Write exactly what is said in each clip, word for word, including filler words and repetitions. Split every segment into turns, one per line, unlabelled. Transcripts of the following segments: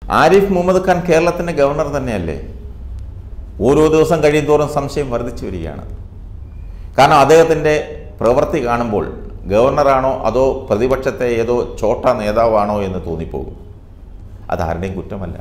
ആരിഫ് മുഹമ്മദ് ഖാൻ കേരളത്തിൻ്റെ ഗവർണർ തന്നെയല്ലേ? ഓരോ ദിവസം കഴിയുന്തോറും സംശയം വർദ്ധിച്ചു വരികയാണ്. കാരണം അദ്ദേഹത്തിൻ്റെ പ്രവൃത്തി കാണുമ്പോൾ ഗവർണറാണോ അതോ പ്രതിപക്ഷത്തെ ഏതോ ചോട്ട നേതാവാണോ എന്ന് തോന്നിപ്പോകും. അതാരുടെയും കുറ്റമല്ല.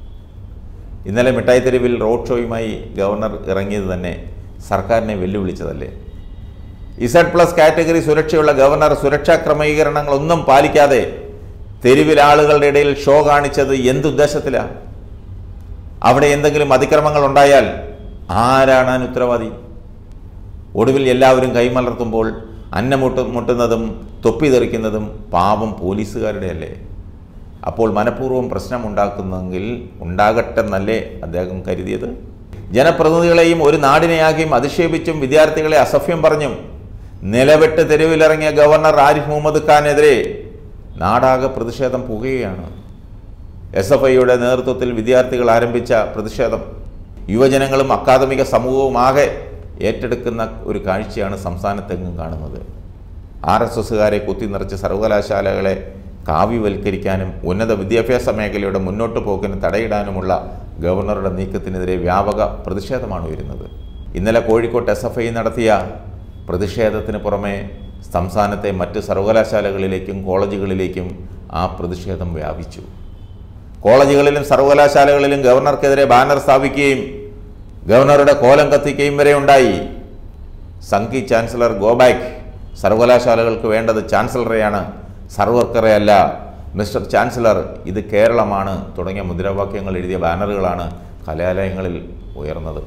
ഇന്നലെ മിഠായി തെരുവിൽ റോഡ് ഷോയുമായി ഗവർണർ ഇറങ്ങിയത് തന്നെ സർക്കാരിനെ വെല്ലുവിളിച്ചതല്ലേ? ഇസഡ് പ്ലസ് കാറ്റഗറി സുരക്ഷയുള്ള ഗവർണർ സുരക്ഷാ ക്രമീകരണങ്ങളൊന്നും പാലിക്കാതെ തെരുവിൽ ആളുകളുടെ ഇടയിൽ ഷോ കാണിച്ചത് എന്തുദ്ദേശത്തിലാണ്? അവിടെ എന്തെങ്കിലും അതിക്രമങ്ങൾ ഉണ്ടായാൽ ആരാണ് അതിന് ഉത്തരവാദി? ഒടുവിൽ എല്ലാവരും കൈമലർത്തുമ്പോൾ അന്നമുട്ട് മുട്ടുന്നതും തൊപ്പി തെറിക്കുന്നതും പാവം പോലീസുകാരുടെ അല്ലേ? അപ്പോൾ മനഃപൂർവ്വം പ്രശ്നമുണ്ടാക്കുന്നെങ്കിൽ ഉണ്ടാകട്ടെന്നല്ലേ അദ്ദേഹം കരുതിയത്? ജനപ്രതിനിധികളെയും ഒരു നാടിനെയാകിയും അധിക്ഷേപിച്ചും വിദ്യാർത്ഥികളെ അസഭ്യം പറഞ്ഞും നിലവിട്ട് തെരുവിലിറങ്ങിയ ഗവർണർ ആരിഫ് മുഹമ്മദ് ഖാനെതിരെ നാടാകെ പ്രതിഷേധം പുകയുകയാണ്. എസ് എഫ് ഐയുടെ നേതൃത്വത്തിൽ വിദ്യാർത്ഥികൾ ആരംഭിച്ച പ്രതിഷേധം യുവജനങ്ങളും അക്കാദമിക സമൂഹവും ആകെ ഏറ്റെടുക്കുന്ന ഒരു കാഴ്ചയാണ് സംസ്ഥാനത്തെങ്ങും കാണുന്നത്. ആർ എസ് എസുകാരെ കുത്തിനിറച്ച് സർവകലാശാലകളെ കാവ്യവൽക്കരിക്കാനും ഉന്നത വിദ്യാഭ്യാസ മേഖലയുടെ മുന്നോട്ട് പോക്കിന് തടയിടാനുമുള്ള ഗവർണറുടെ നീക്കത്തിനെതിരെ വ്യാപക പ്രതിഷേധമാണ് വരുന്നത്. ഇന്നലെ കോഴിക്കോട്ട് എസ് എഫ് ഐ നടത്തിയ പ്രതിഷേധത്തിന് പുറമെ സംസ്ഥാനത്തെ മറ്റ് സർവകലാശാലകളിലേക്കും കോളേജുകളിലേക്കും ആ പ്രതിഷേധം വ്യാപിച്ചു. കോളേജുകളിലും സർവകലാശാലകളിലും ഗവർണർക്കെതിരെ ബാനർ സ്ഥാപിക്കുകയും ഗവർണറുടെ കോലം കത്തിക്കുകയും വരെ ഉണ്ടായി. സംഘി ചാൻസലർ ഗോബാക്ക്, സർവകലാശാലകൾക്ക് വേണ്ടത് ചാൻസലറെയാണ്, സർവർക്കറെ അല്ല. മിസ്റ്റർ ചാൻസലർ, ഇത് കേരളമാണ് തുടങ്ങിയ മുദ്രാവാക്യങ്ങൾ എഴുതിയ ബാനറുകളാണ് കലാലയങ്ങളിൽ ഉയർന്നത്.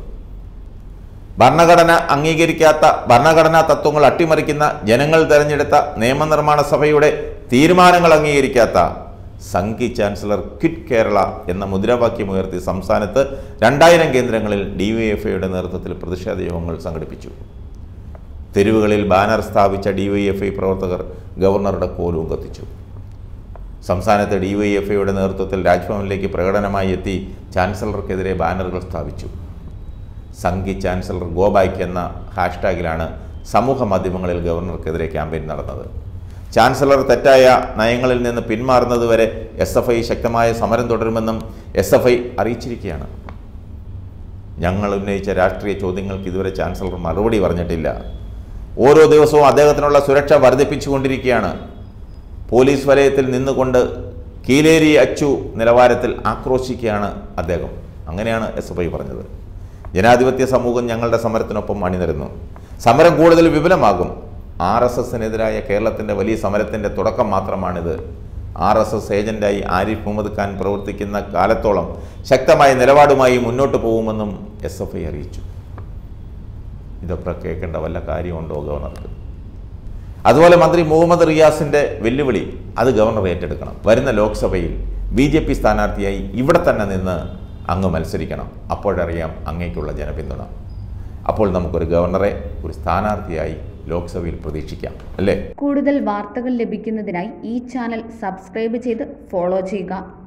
ഭരണഘടന അംഗീകരിക്കാത്ത ഭരണഘടനാ തത്വങ്ങൾ അട്ടിമറിക്കുന്ന ജനങ്ങൾ തെരഞ്ഞെടുത്ത നിയമനിർമ്മാണ സഭയുടെ തീരുമാനങ്ങൾ അംഗീകരിക്കാത്ത സംഘി ചാൻസലർ ക്വിറ്റ് കേരള എന്ന മുദ്രാവാക്യമുയർത്തി സംസ്ഥാനത്ത് രണ്ടായിരം കേന്ദ്രങ്ങളിൽ ഡി വൈ എഫ് ഐയുടെ നേതൃത്വത്തിൽ പ്രതിഷേധ യോഗങ്ങൾ സംഘടിപ്പിച്ചു. തെരുവുകളിൽ ബാനർ സ്ഥാപിച്ച ഡി വൈ എഫ് ഐ പ്രവർത്തകർ ഗവർണറുടെ കോലവും കത്തിച്ചു. സംസ്ഥാനത്തെ ഡി വൈ എഫ് ഐയുടെ നേതൃത്വത്തിൽ രാജ്ഭവനിലേക്ക് പ്രകടനമായി എത്തി ചാൻസലർക്കെതിരെ ബാനറുകൾ സ്ഥാപിച്ചു. സംഘി ചാൻസലർ ഗോബാക്ക് എന്ന ഹാഷ്ടാഗിലാണ് സമൂഹ മാധ്യമങ്ങളിൽ ഗവർണർക്കെതിരെ ക്യാമ്പയിൻ നടന്നത്. ചാൻസലർ തെറ്റായ നയങ്ങളിൽ നിന്ന് പിന്മാറുന്നതുവരെ എസ് എഫ് ഐ ശക്തമായ സമരം തുടരുമെന്നും എസ് എഫ് ഐ അറിയിച്ചിരിക്കുകയാണ്. ഞങ്ങൾ ഉന്നയിച്ച രാഷ്ട്രീയ ചോദ്യങ്ങൾക്ക് ഇതുവരെ ചാൻസലർ മറുപടി പറഞ്ഞിട്ടില്ല. ഓരോ ദിവസവും അദ്ദേഹത്തിനുള്ള സുരക്ഷ വർദ്ധിപ്പിച്ചുകൊണ്ടിരിക്കുകയാണ്. പോലീസ് വലയത്തിൽ നിന്നുകൊണ്ട് കീലേരി അച്ചു നിലവാരത്തിൽ ആക്രോശിക്കുകയാണ് അദ്ദേഹം. അങ്ങനെയാണ് എസ് എഫ് ഐ പറഞ്ഞത്. ജനാധിപത്യ സമൂഹം ഞങ്ങളുടെ സമരത്തിനൊപ്പം അണിനിരന്നു. സമരം കൂടുതൽ വിപുലമാകും. ആർ എസ് എസിനെതിരായ കേരളത്തിൻ്റെ വലിയ സമരത്തിൻ്റെ തുടക്കം മാത്രമാണിത്. ആർ എസ് എസ് ഏജൻ്റായി ആരിഫ് മുഹമ്മദ് ഖാൻ പ്രവർത്തിക്കുന്ന കാലത്തോളം ശക്തമായ നിലപാടുമായി മുന്നോട്ട് പോകുമെന്നും എസ് എഫ് ഐ അറിയിച്ചു. ഇതൊക്കെ കേൾക്കേണ്ട വല്ല കാര്യമുണ്ടോ ഗവർണർക്ക്? അതുപോലെ മന്ത്രി മുഹമ്മദ് റിയാസിൻ്റെ വെല്ലുവിളി അത് ഗവർണർ ഏറ്റെടുക്കണം. വരുന്ന ലോക്സഭയിൽ ബി ജെ പി സ്ഥാനാർത്ഥിയായി ഇവിടെ തന്നെ നിന്ന് അങ്ങ് മത്സരിക്കണം. അപ്പോഴറിയാം അങ്ങേക്കുള്ള ജനപിന്തുണ. അപ്പോൾ നമുക്കൊരു ഗവർണറെ ഒരു സ്ഥാനാർത്ഥിയായി ലോക്സഭയിൽ പ്രതീക്ഷിക്കാം, അല്ലേ?
കൂടുതൽ വാർത്തകൾ ലഭിക്കുന്നതിനായി ഈ ചാനൽ സബ്സ്ക്രൈബ് ചെയ്ത് ഫോളോ ചെയ്യുക.